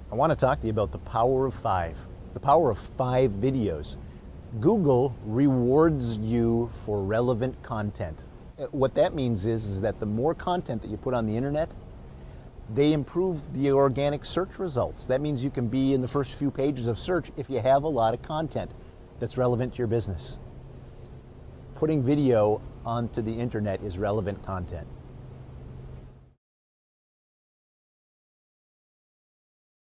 I want to talk to you about the power of five. The power of 5 videos. Google rewards you for relevant content. What that means is that the more content that you put on the internet, they improve the organic search results. That means you can be in the first few pages of search if you have a lot of content that's relevant to your business. Putting video onto the internet is relevant content.